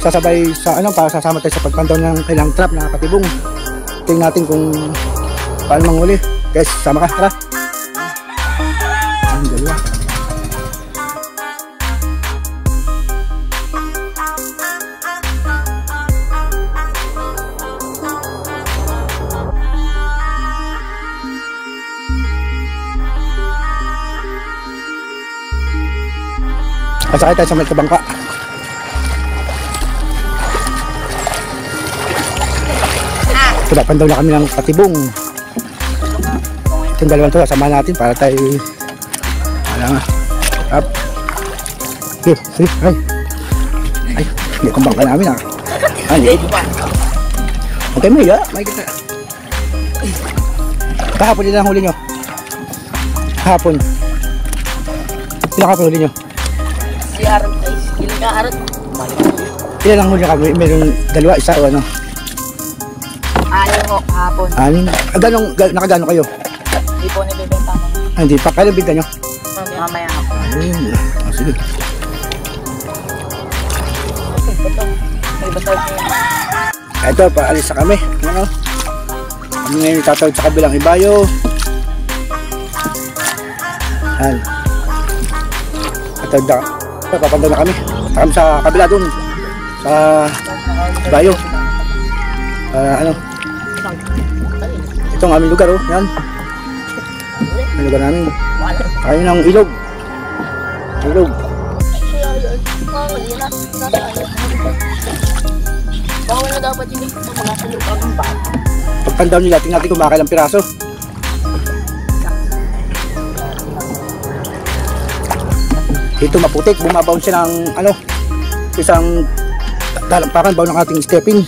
sasabay sa ano, para sasama tayo sa pagpandaw ng kailang trap na patibong. Tingnan natin kung paano manghuli. Guys, sama ka, tara. Ang dalawa. Kasakay tayo sa may kabangka. Pinapandaw na kami ng patibong. Itong dalawang to, samahan natin para tayo wala nga. Up. Sige, ay. Ay, hindi kong bangka namin ah. Ay, okay mo ya, may kita. Kahapon din ang huli nyo. Kahapon. Ilang kahapon huli nyo? Si Arot ay ilang ka Arot. Ilan ang huli nyo kami? Mayroong dalawa, isa o ano? Ayaw ho, hapon. Nakagano kayo? Hindi po nabibenta mo. Hindi pa, kailan bigla nyo? Mamaya hapon. Ayun, sige. May batawag ko yun. Ito, paalis na kami. Ano? Kami ngayon tatawag sa kabilang ibayo. Ayan. Tatawag na. Papandaw na kami. Kami sa kabila dun. Sa ibayo. Ano? Ito ang aming lugar, oh. Yan. Ang lugar namin. Kayo ng ilog. Ilog. Bawal na dapat hindi mga salubagong bata. Pagpandaw nila, tingnan natin kung makailang piraso. Ito maputik, bumabaon siya ng ano, isang dalampakan, baon ng ating stepping.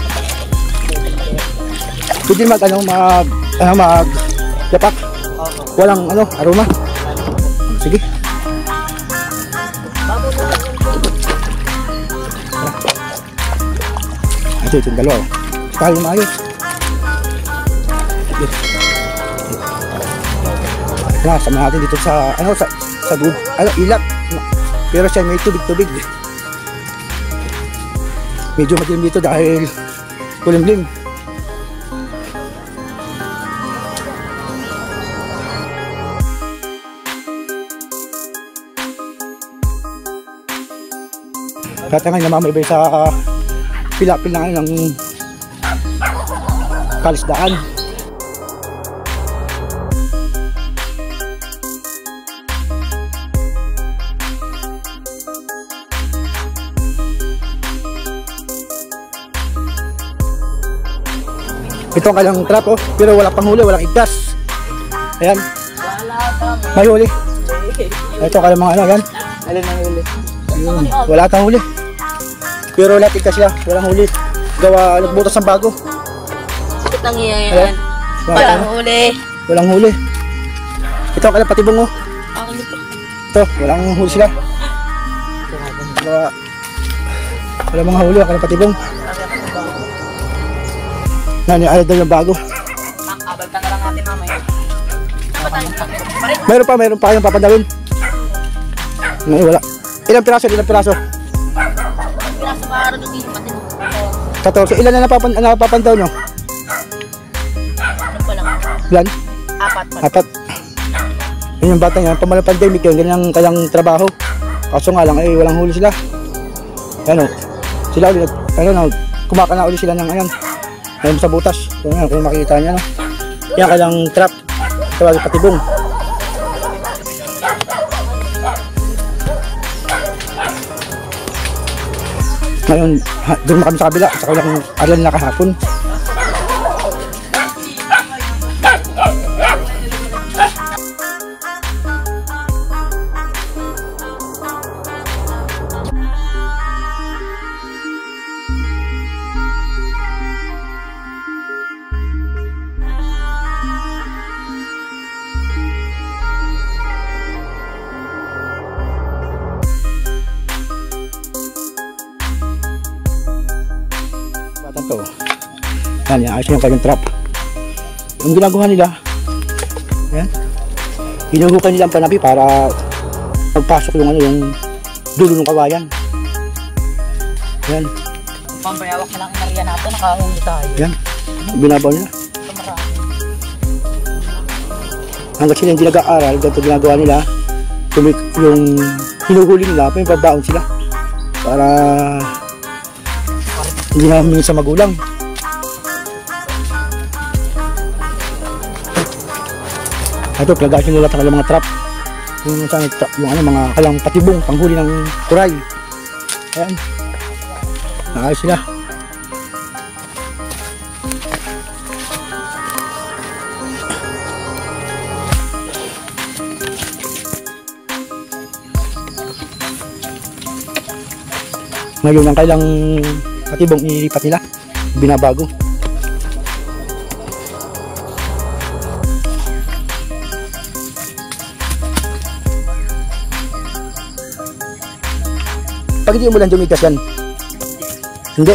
Pwede mag yapak. Walang ano, aroma. Sige. Ito yung dalawa. Tayo maayos. Wala, sama natin dito sa ano, sa ilat. Pero siya may tubig-tubig. Medyo madilim dito dahil kulimlim. Kaya ngayon namamaybay sa pilapil na ng kalisdaan. Ito ang kailang trap, oh, pero wala pang huli, walang igtas. Ayan. May huli. Ito ang kailang mga ano, yan. Alin ang huli? Wala tang huli. Pero lahat igtas siya, walang huli. Gawa, nagbutas ng bago. Bakit nangyayaan? Walang huli. Walang huli. Ito ang kailang patibong, oh. Ito, walang huli sila. Wala mga huli, ang kailang patibong. Nani, ayaw daw yung bago. Abal ka na lang natin mamaya. Mayroon pa kayong papandawin. May wala. Ilang piraso? Piraso pa araw dito patino. 14. Ilan na napapandaw nyo? Ano pa lang? Ilan? 4. 4. Yun yung bata yan. Pamalang pandemic yun. Ganyan ang kayang trabaho. Kaso nga lang, walang huli sila. Ano? Sila ulit. Kumakana ulit sila ng ayan. Ngayon sa butas. Kung makikita niya, no? Yan kailang trap. Tawag patibong. Ngayon, doon na kami sa kabila. Sa kabilang aral na kahapon. To. Yan, ayos yung kanyang trap. Yung ginagawa nila, yan, hinuhukan nila ang panapi para magpasok yung ano, yung dulo ng kawayan. Yan. Pambayawak na lang ang area natin, nakahuli tayo. Yan. Binabaw nila. Ito marami. Hanggang sila hindi nag-aaral, ganito ginagawa nila. Yung hinuhuli nila, may babaon sila. Para hindi na humingi sa magulang. Ito, plagasin nila talaga mga trap. Yung ano, mga kalang patibong, panghuli ng kuray. Ayan. Naayos sila. Ngayon ang kailang patibong ilipat nila, binabago. Pag hindi mo lang dumigas yan, hindi.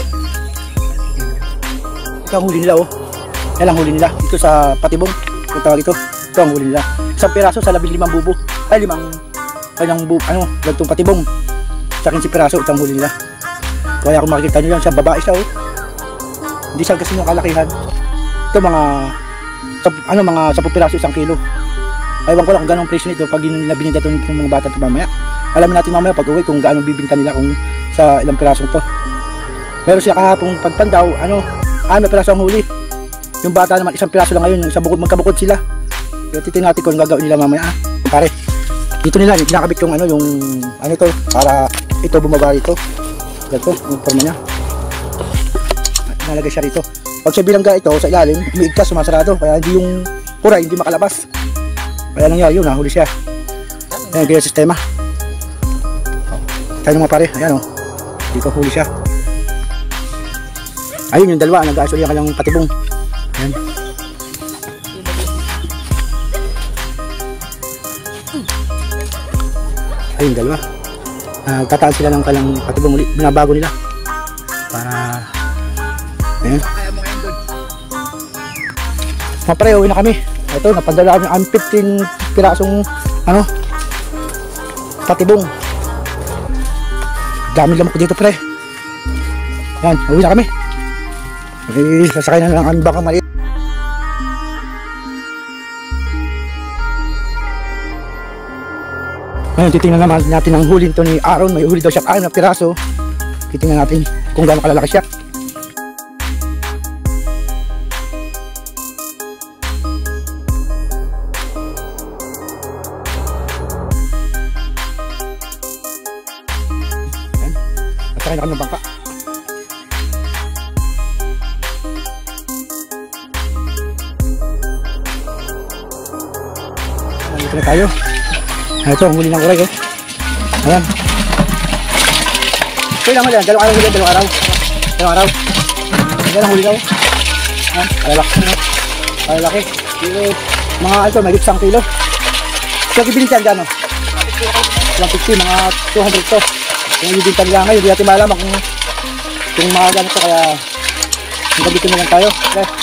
Ito ang huli nila, oh. Yan ang huli nila dito sa patibong. Ito tawag ito. Ito ang huli nila. Isang piraso sa 15 bubo. Ay, 5 kanyang bubo, ano, lagtong patibong. Sa 15 piraso, ito ang huli nila. Kaya kung makikita nyo yan, siya babae siya, oh. Hindi siya kasi yung kalakihan. Ito mga 10 piraso, 1 kilo. Aywan ko lang kung gano'ng presyo nito pag nila bininta ito ng mga bata ito mamaya. Alamin natin mamaya pag uwi kung gaano bibinta nila kung sa ilang piraso ito. Meron siya kahapong pagpandaw, may piraso ang huli. Yung bata naman 1 piraso lang ngayon, magkabukod sila. Kaya titignan natin kung gagawin nila mamaya. Pare, dito nila, kinakabit yung ito, para ito bumaba dito. Ganito, yung forma niya. Nalagay siya rito. Pag sa bilangga ito, sa ilalim, umiigkas, sumasarado. Kaya hindi yung kuray, hindi makalabas. Kaya nangyari yun, nahuli siya. Ayan, kaya sistema. Tayo mga pare, ayan o. Hindi ko huli siya. Ayun yung dalawa, nag-aasol yung kanyang patibong. Ayan. Ayun, dalawa. Tataan sila ng kanyang patibong ulit. Binabago nila. Para... Ayan. Mga pare, uwi na kami. Ito, napadala kami ang 15 pirasong patibong. Dami lamok dito, pre. Yan, uwi na kami. Sasakay na lang ang baka maliit. Ngayon, titingnan naman natin ang huli nito ni Aaron. May huli daw siya 6 na piraso. Titingnan natin kung gaano kalalaki siya. Sakay na kami ng bangka. Nandito na tayo. Ito ang huli ng kuray, oh. Ayan. Ito lang ulit. Dalawang araw. Ayan ang huli daw. Ayan. Kalalaki. Mga ito, may 1 kilo. So, ibinigyan dyan, oh. 150, mga 200 to. Kung ibinigyan nila ngayon, hindi natin malaman kung mga ganito, kaya nagagito na lang tayo. Okay.